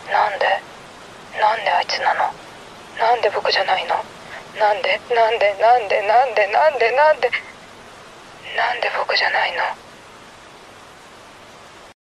なんであいつなの？なんで僕じゃないの？なんで僕じゃないの？